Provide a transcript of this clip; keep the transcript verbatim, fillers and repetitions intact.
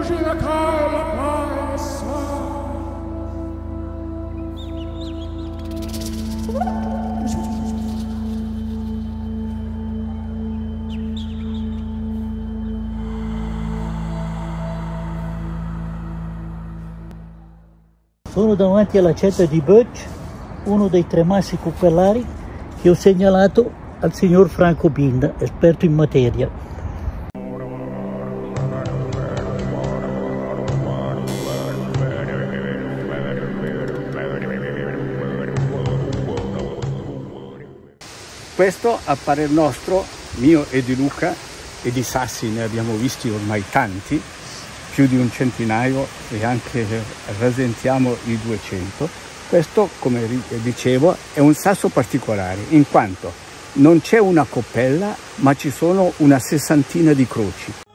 Sono davanti alla certa di Bötsch, uno dei tre massi cupellari che ho segnalato al signor Franco Binda, esperto in materia. Questo, a parer nostro, mio e di Luca, e di sassi ne abbiamo visti ormai tanti, più di un centinaio, e anche rasentiamo i duecento. Questo, come dicevo, è un sasso particolare, in quanto non c'è una coppella, ma ci sono una sessantina di croci.